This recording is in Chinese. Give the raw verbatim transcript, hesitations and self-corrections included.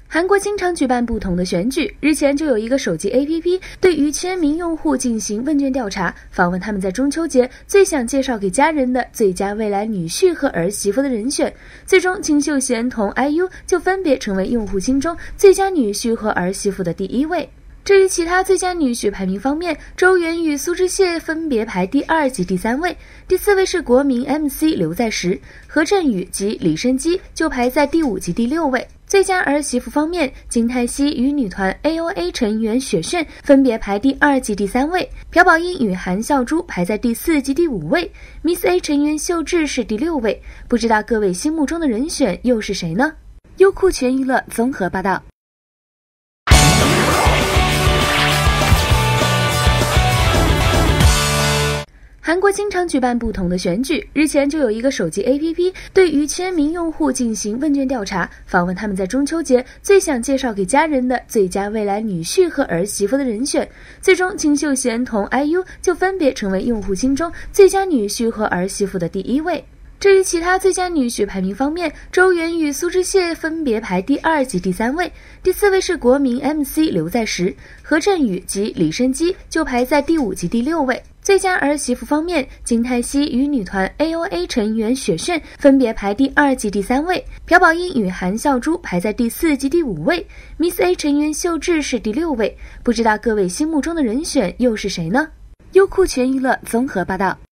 韩国经常举办不同的选举，日前就有一个手机 A P P 对于千名用户进行问卷调查，访问他们在中秋节最想介绍给家人的最佳未来女婿和儿媳妇的人选。最终，金秀贤同 I U 就分别成为用户心中最佳女婿和儿媳妇的第一位。至于其他最佳女婿排名方面，周元与苏志燮分别排第二及第三位，第四位是国民 M C 刘在石，何振宇及李申基就排在第五及第六位。最佳儿媳妇方面，金泰熙与女团 A O A 成员雪炫分别排第二及第三位，朴宝英与韩孝珠排在第四及第五位 ，Miss A 成员秀智是第六位。不知道各位心目中的人选又是谁呢？优酷全娱乐综合报道。韩国经常举办不同的选举，日前就有一个手机 A P P 对于千名用户进行问卷调查，访问他们在中秋节最想介绍给家人的最佳未来女婿和儿媳妇的人选。最终，金秀贤同 I U 就分别成为用户心中最佳女婿和儿媳妇的第一位。至于其他最佳女婿排名方面，周元与苏志燮分别排第二及第三位，第四位是国民 M C 刘在石，何振宇及李申基就排在第五及第六位。最佳儿媳妇方面，金泰熙与女团 A O A 成员雪炫分别排第二及第三位，朴宝英与韩孝珠排在第四及第五位 ，Miss A 成员秀智是第六位。不知道各位心目中的人选又是谁呢？优酷全娱乐综合报道。